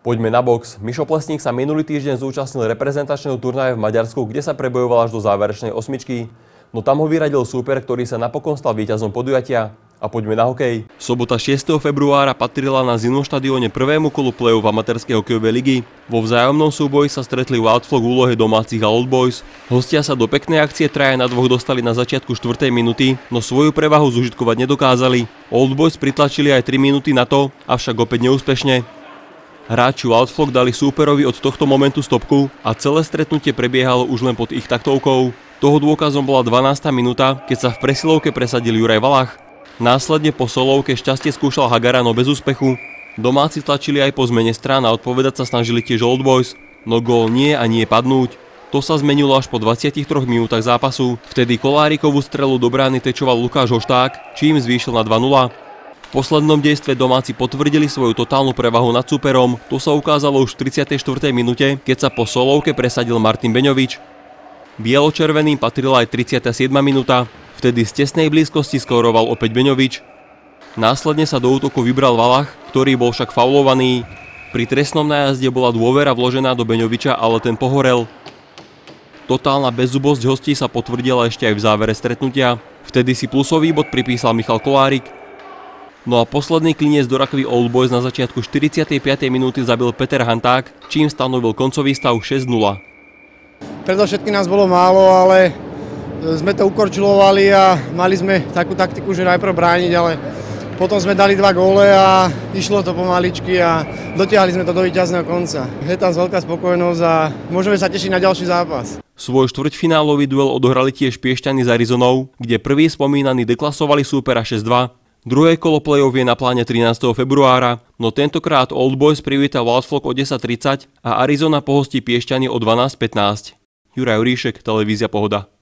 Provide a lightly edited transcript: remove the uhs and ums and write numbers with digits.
Poďme na box. Mišo Plesník sa minulý týždeň zúčastnil reprezentačného turnaja v Maďarsku, kde sa prebojoval až do záverečnej osmičky. No tam ho vyradil súper, ktorý sa napokon stal víťazom podujatia. A poďme na hokej. Sobota 6. februára patrila na zimnom štadióne prvému kolu play-off amatérskej hokejovej ligy. Vo vzájomnom súboji sa stretli Wildflock v úlohe domácich a Old Boys. Hostia sa do peknej akcie 3-2 dostali na začiatku 4. minúty, no svoju prevahu zužitkovať nedokázali. Old Boys pritlačili aj 3 minúty na to, avšak opäť neúspešne. Hráči Wildflock dali súperovi od tohto momentu stopku a celé stretnutie prebiehalo už len pod ich taktovkou. Toho dôkazom bola 12. minúta, keď sa v presilovke presadil Juraj Valach. Následne po solovke šťastie skúšal Hagara, no bez úspechu. Domáci tlačili aj po zmene strán a odpovedať sa snažili tiež Old Boys, no gól nie a nie padnúť. To sa zmenilo až po 23 minútach zápasu. Vtedy Kolárikovú strelu do brány tečoval Lukáš Hošták, čím zvýšil na 2-0. V poslednom dejstve domáci potvrdili svoju totálnu prevahu nad súperom. To sa ukázalo už v 34. minúte, keď sa po solovke presadil Martin Beňovič. Bielo-červeným patrila aj 37. minúta. Vtedy z tesnej blízkosti skóroval opäť Beňovič. Následne sa do útoku vybral Valach, ktorý bol však faulovaný. Pri trestnom nájazde bola dôvera vložená do Beňoviča, ale ten pohorel. Totálna bezzubosť hostí sa potvrdila ešte aj v závere stretnutia. Vtedy si plusový bod pripísal Michal Kolárik. No a posledný klinec do rakvy Old Boys na začiatku 45. minúty zabil Peter Hanták, čím stanovil koncový stav 6-0. Predovšetkým nás bolo málo, ale sme to ukorčilovali a mali sme takú taktiku, že najprv brániť, ale potom sme dali 2 góle a išlo to pomaličky a dotiahli sme to do víťazného konca. Je tam veľká spokojnosť a môžeme sa tešiť na ďalší zápas. Svoj štvrťfinálový duel odohrali tiež Piešťany s Arizonou, kde prvý spomínaní deklasovali súpera 6-2. Druhé kolo play-off je na pláne 13. februára, no tentokrát Old Boys privíta Wildflock o 10:30 a Arizona pohostí Piešťany o 12:15. Juraj Juríšek, televízia Pohoda.